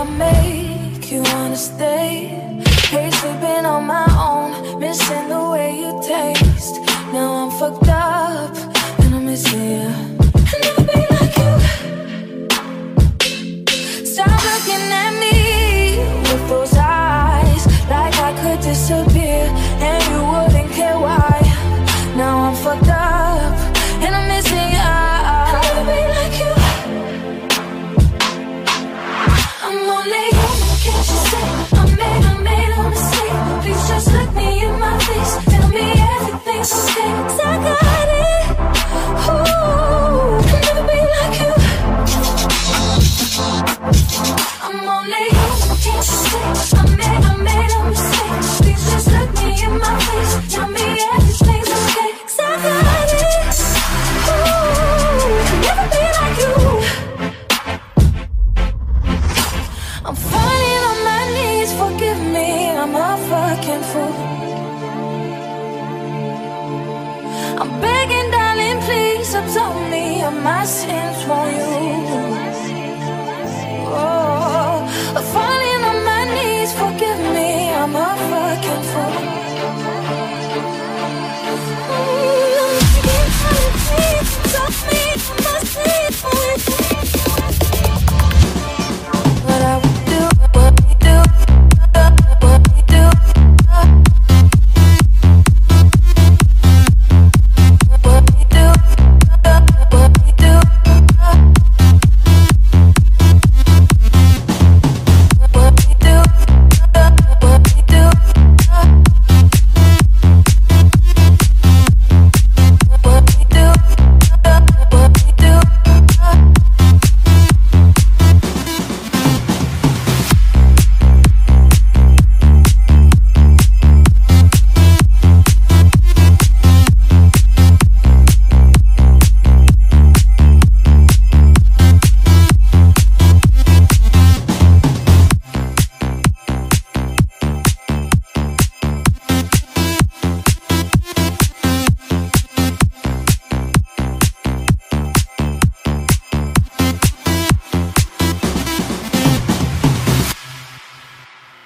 make you wanna stay. Hate sleeping on my own, missing the way you taste. Now I'm fucked up and I'm missing you. I'll never be like you. Stop looking at me with those eyes, like I could disappear and you wouldn't care why. Now I'm fucked up and I'm missing you. I'll never be like you. I'm only human, can't you see? I made a mistake. Please just look me in my face, tell me everything's okay. 'Cause I got it. Ooh, I'll never be like you. I'm only human, can't you see? I made a mistake. Please just look me in my face, tell me everything's okay. 'Cause I got it. Ooh, I'll never be like you. I'm falling on my knees, forgive me, I'm a fucking fool. I'm begging, darling, please absolve me of my sins, won't you?